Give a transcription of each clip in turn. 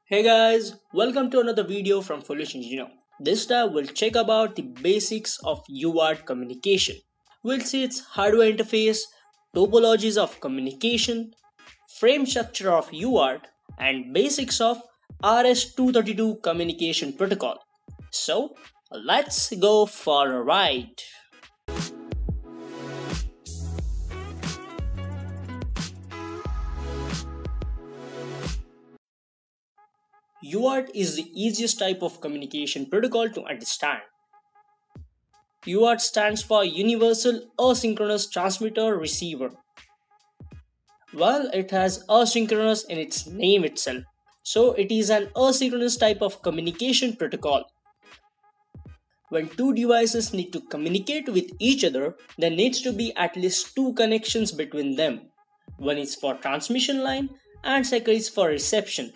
Hey guys, welcome to another video from Foolish Engineer. This time we'll check about the basics of UART communication. We'll see its hardware interface, topologies of communication, frame structure of UART, and basics of RS-232 communication protocol. So, let's go for a ride. UART is the easiest type of communication protocol to understand. UART stands for Universal Asynchronous Transmitter Receiver. Well, it has asynchronous in its name itself, so it is an asynchronous type of communication protocol. When two devices need to communicate with each other, there needs to be at least two connections between them. One is for transmission line and second is for reception.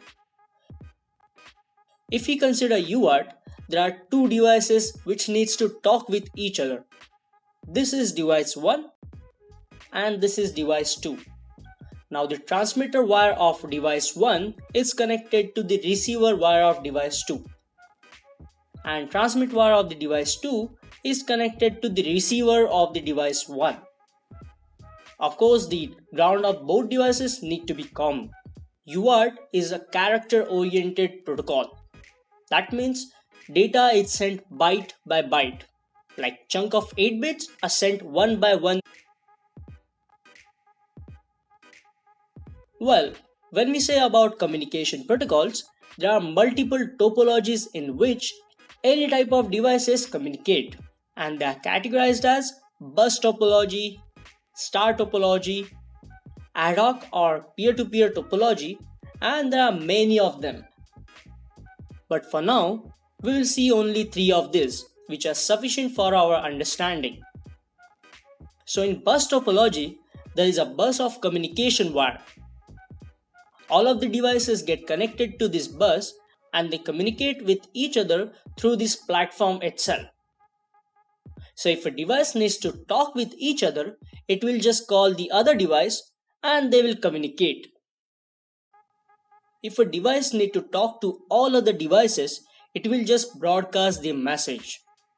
If we consider UART, there are two devices which needs to talk with each other. This is device 1 and this is device 2. Now the transmitter wire of device 1 is connected to the receiver wire of device 2. And transmit wire of the device 2 is connected to the receiver of the device 1. Of course, the ground of both devices need to be common. UART is a character-oriented protocol. That means data is sent byte by byte. Like chunk of 8 bits are sent one by one. Well, when we say about communication protocols, there are multiple topologies in which any type of devices communicate, and they are categorized as bus topology, star topology, ad hoc or peer-to-peer topology, and there are many of them. But for now, we will see only 3 of these, which are sufficient for our understanding. So in bus topology, there is a bus of communication wire. All of the devices get connected to this bus and they communicate with each other through this platform itself. So if a device needs to talk with each other, it will just call the other device and they will communicate. If a device needs to talk to all other devices, it will just broadcast the message.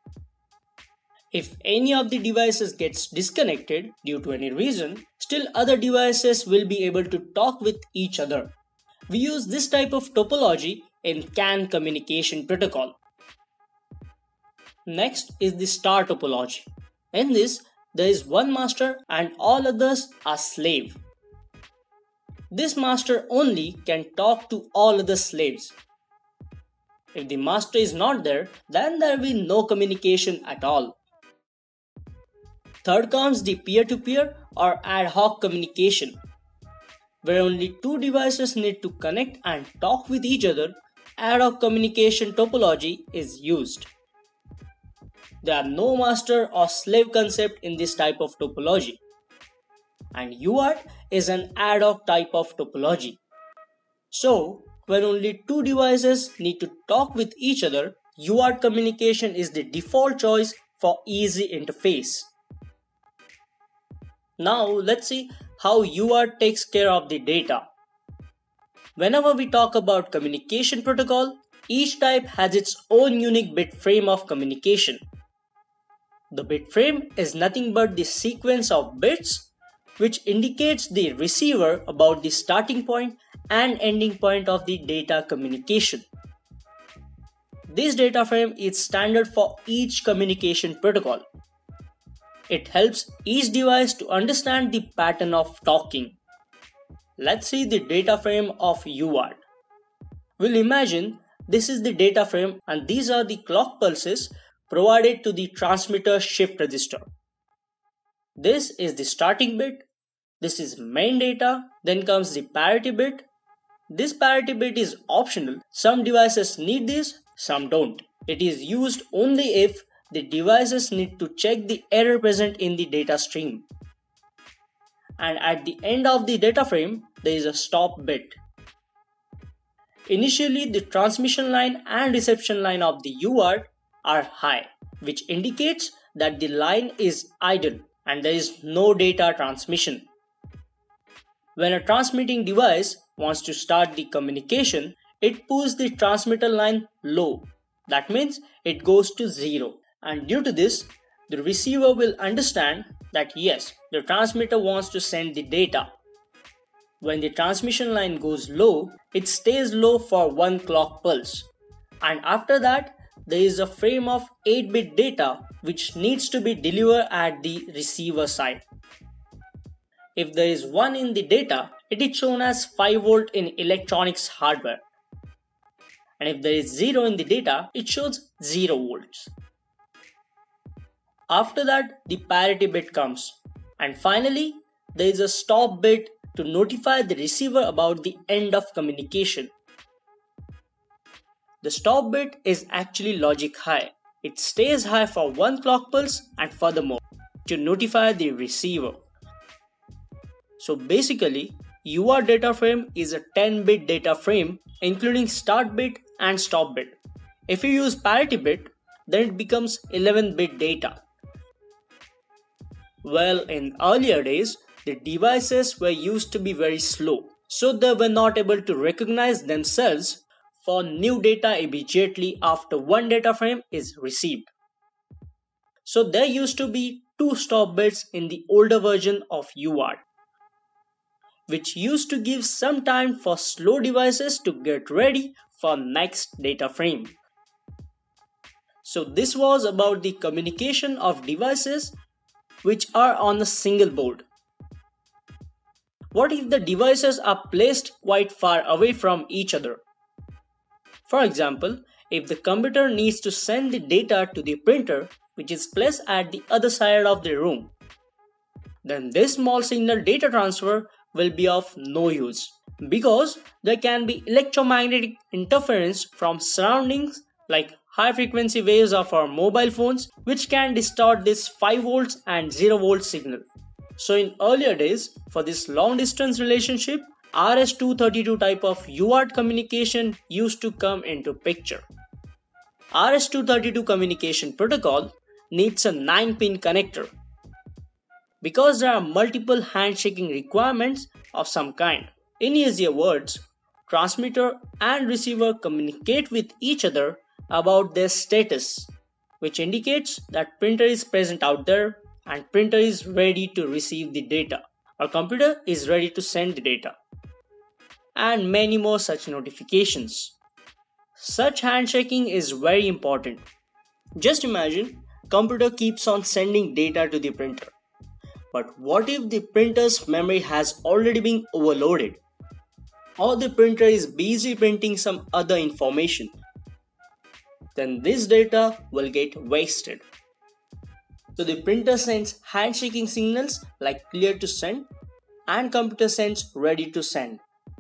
If any of the devices gets disconnected due to any reason, still other devices will be able to talk with each other. We use this type of topology in CAN communication protocol. Next is the star topology. In this, there is one master and all others are slave. This master only can talk to all other slaves. If the master is not there, then there will be no communication at all. Third comes the peer-to-peer or ad hoc communication, where only two devices need to connect and talk with each other. Ad hoc communication topology is used. There are no master or slave concept in this type of topology. And UART is an ad hoc type of topology. So, when only two devices need to talk with each other, UART communication is the default choice for easy interface. Now, let's see how UART takes care of the data. Whenever we talk about communication protocol, each type has its own unique bit frame of communication. The bit frame is nothing but the sequence of bits which indicates the receiver about the starting point and ending point of the data communication. This data frame is standard for each communication protocol. It helps each device to understand the pattern of talking. Let's see the data frame of UART. We'll imagine this is the data frame and these are the clock pulses provided to the transmitter shift register. This is the starting bit. This is main data, then comes the parity bit. This parity bit is optional. Some devices need this, some don't. It is used only if the devices need to check the error present in the data stream. And at the end of the data frame, there is a stop bit. Initially, the transmission line and reception line of the UART are high, which indicates that the line is idle and there is no data transmission. When a transmitting device wants to start the communication, it pulls the transmitter line low. That means it goes to 0. And due to this, the receiver will understand that yes, the transmitter wants to send the data. When the transmission line goes low, it stays low for one clock pulse. And after that, there is a frame of 8-bit data which needs to be delivered at the receiver side. If there is 1 in the data, it is shown as 5 volt in electronics hardware. And if there is 0 in the data, it shows 0 volts. After that, the parity bit comes. And finally, there is a stop bit to notify the receiver about the end of communication. The stop bit is actually logic high. It stays high for one clock pulse and furthermore to notify the receiver. So basically, UART data frame is a 10-bit data frame including start bit and stop bit. If you use parity bit, then it becomes 11-bit data. Well, in earlier days, the devices were used to be very slow, so they were not able to recognize themselves for new data immediately after one data frame is received. So there used to be 2 stop bits in the older version of UART, which used to give some time for slow devices to get ready for next data frame. So this was about the communication of devices which are on a single board. What if the devices are placed quite far away from each other? For example, if the computer needs to send the data to the printer which is placed at the other side of the room, then this small signal data transfer will be of no use because there can be electromagnetic interference from surroundings like high frequency waves of our mobile phones which can distort this 5 volts and 0 volt signal. So in earlier days, for this long distance relationship, RS-232 type of UART communication used to come into picture. RS-232 communication protocol needs a 9-pin connector because there are multiple handshaking requirements of some kind. In easier words, transmitter and receiver communicate with each other about their status, which indicates that printer is present out there and printer is ready to receive the data or computer is ready to send the data, and many more such notifications. Such handshaking is very important. Just imagine computer keeps on sending data to the printer. But what if the printer's memory has already been overloaded? Or the printer is busy printing some other information? Then this data will get wasted. So the printer sends handshaking signals like clear to send and computer sends ready to send.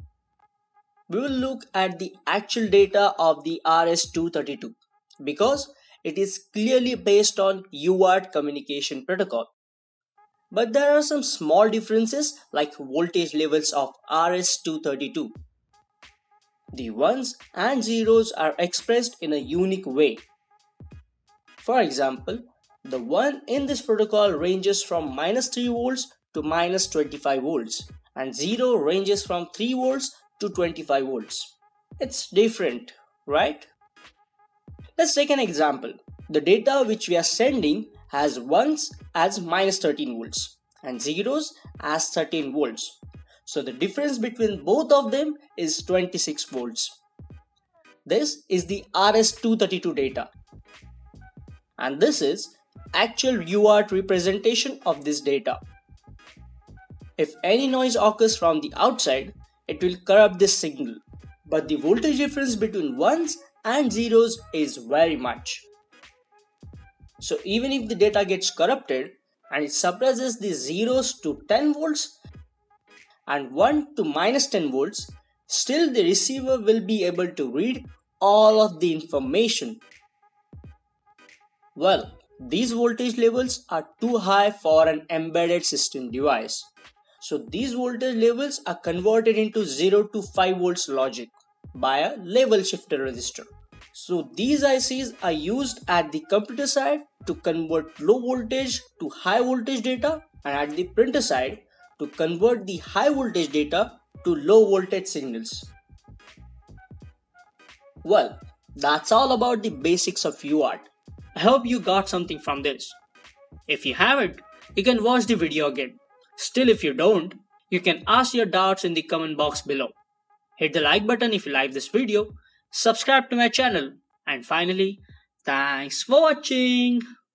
We will look at the actual data of the RS-232 because it is clearly based on UART communication protocol. But there are some small differences like voltage levels of RS-232. The ones and zeros are expressed in a unique way. For example, the 1 in this protocol ranges from -3 volts to -25 volts and 0 ranges from 3 volts to 25 volts. It's different, right? Let's take an example. The data which we are sending has ones as -13 volts and zeros as 13 volts. So the difference between both of them is 26 volts. This is the RS-232 data. And this is actual UART representation of this data. If any noise occurs from the outside, it will corrupt this signal. But the voltage difference between ones and zeros is very much. So even if the data gets corrupted and it suppresses the zeros to 10 volts and 1 to -10 volts, still the receiver will be able to read all of the information. Well, these voltage levels are too high for an embedded system device. So these voltage levels are converted into 0 to 5 volts logic by a level shifter resistor. So these ICs are used at the computer side to convert low voltage to high voltage data and at the printer side to convert the high voltage data to low voltage signals. Well, that's all about the basics of UART. I hope you got something from this. If you haven't, you can watch the video again. Still, if you don't, you can ask your doubts in the comment box below. Hit the like button if you like this video, subscribe to my channel, and finally, thanks for watching.